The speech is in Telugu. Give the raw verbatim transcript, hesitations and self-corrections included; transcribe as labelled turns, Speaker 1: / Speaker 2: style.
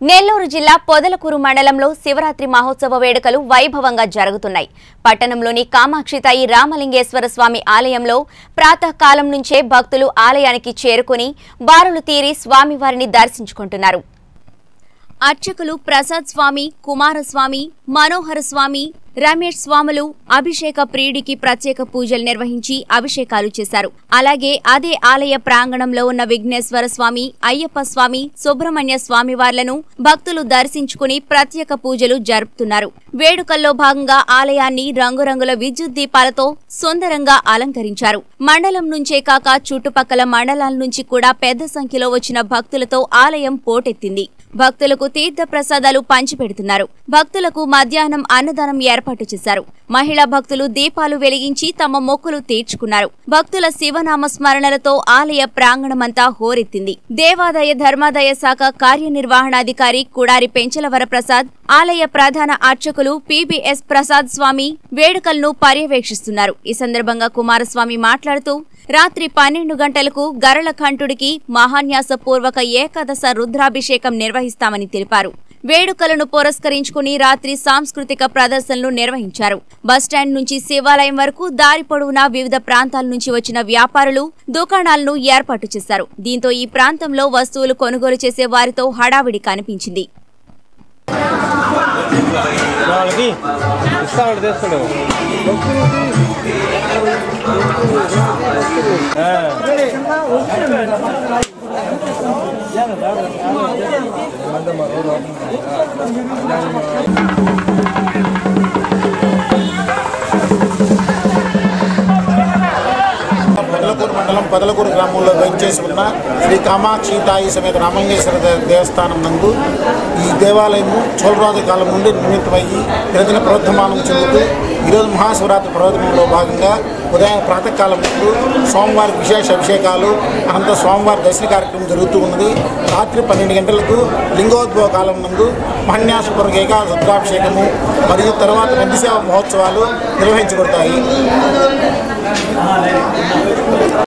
Speaker 1: నెల్లూరు జిల్లా పొదలకూరు మండలంలో శివరాత్రి మహోత్సవ వేడుకలు వైభవంగా జరుగుతున్నాయి. పట్టణంలోని కామాక్షితాయి రామలింగేశ్వర స్వామి ఆలయంలో ప్రాతకాలం నుంచే భక్తులు ఆలయానికి చేరుకుని బారులు తీరి స్వామివారిని దర్శించుకుంటున్నారు. అర్చకులు ప్రసాద్ స్వామి, కుమారస్వామి, మనోహర స్వామి, రమేష్ స్వాములు అభిషేక ప్రియుడికి ప్రత్యేక పూజలు నిర్వహించి అభిషేకాలు చేశారు. అలాగే అదే ఆలయ ప్రాంగణంలో ఉన్న విఘ్నేశ్వర స్వామి, అయ్యప్ప స్వామి, సుబ్రహ్మణ్య స్వామి వార్లను భక్తులు దర్శించుకుని ప్రత్యేక పూజలు జరుపుతున్నారు. వేడుకల్లో భాగంగా ఆలయాన్ని రంగురంగుల విద్యుత్ దీపాలతో సుందరంగా అలంకరించారు. మండలం నుంచే కాక చుట్టుపక్కల మండలాల నుంచి కూడా పెద్ద సంఖ్యలో వచ్చిన భక్తులతో ఆలయం పోటెత్తింది. భక్తులకు తీర్థ ప్రసాదాలు పంచిపెడుతున్నారు. భక్తులకు మధ్యాహ్నం అన్నదానం ఏర్పాటు చేశారు. మహిళా భక్తులు దీపాలు వెలిగించి తమ మొక్కులు తీర్చుకున్నారు. భక్తుల శివనామ స్మరణలతో ఆలయ ప్రాంగణమంతా హోరెత్తింది. దేవాదాయ ధర్మాదాయ శాఖ కార్యనిర్వహణాధికారి కుడారి పెంచలవర ప్రసాద్, ఆలయ ప్రధాన అర్చకులు పీబీఎస్ ప్రసాద్ స్వామి వేడుకలను పర్యవేక్షిస్తున్నారు. ఈ సందర్భంగా కుమారస్వామి మాట్లాడుతూ రాత్రి పన్నెండు గంటలకు గరళ కంఠుడికి మహాన్యాసపూర్వక ఏకాదశ రుద్రాభిషేకం నిర్వహిస్తామని తెలిపారు. వేడుకలను పురస్కరించుకుని రాత్రి సాంస్కృతిక ప్రదర్శనలు నిర్వహించారు. బస్టాండ్ నుంచి శివాలయం వరకు దారి పొడవునా వివిధ ప్రాంతాల నుంచి వచ్చిన వ్యాపారులు దుకాణాలను ఏర్పాటు చేశారు. దీంతో ఈ ప్రాంతంలో వస్తువులు కొనుగోలు చేసే వారితో హడావిడి కనిపించింది.
Speaker 2: పొదలకూరు మండలం పొదలకూరు గ్రామంలో వేంచేసి ఉన్న శ్రీ కామాక్షితాయి సమేత రామలింగేశ్వర దేవస్థానం నందు ఈ దేవాలయము చోళరాజు కాలం నుండి నిర్మితమయ్యి దినదిన ప్రవర్ధమానం చెందుతూ ఈరోజు మహాశివరాత్రి పర్వదినంలో భాగంగా ఉదయం ప్రాతకాలం ముందు స్వామివారికి విశేష అభిషేకాలు, అనంతరం స్వామివారి దర్శన కార్యక్రమం జరుగుతూ ఉన్నది. రాత్రి పన్నెండు గంటలకు లింగోద్భవ కాలం నందు మహాన్యాసపూర్వక ఏకాదశ రుద్రాభిషేకము మరియు తర్వాత నందిసేవ మహోత్సవాలు నిర్వహించబడతాయి.